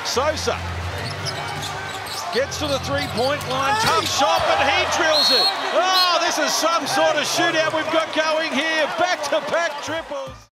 Sosa gets to the three-point line, tough shot, but he drills it. Oh, this is some sort of shootout we've got going here. Back-to-back triples.